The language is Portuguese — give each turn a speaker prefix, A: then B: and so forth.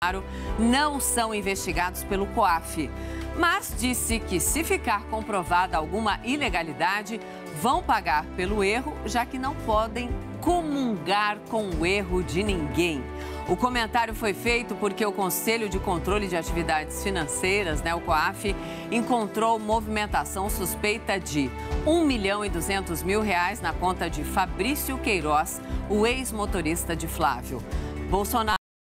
A: não são investigados pelo COAF, mas disse que, se ficar comprovada alguma ilegalidade, vão pagar pelo erro, já que não podem comungar com o erro de ninguém. O comentário foi feito porque o Conselho de Controle de Atividades Financeiras, o COAF, encontrou movimentação suspeita de R$1.200.000 na conta de Fabrício Queiroz, o ex-motorista de Flávio. Bolsonaro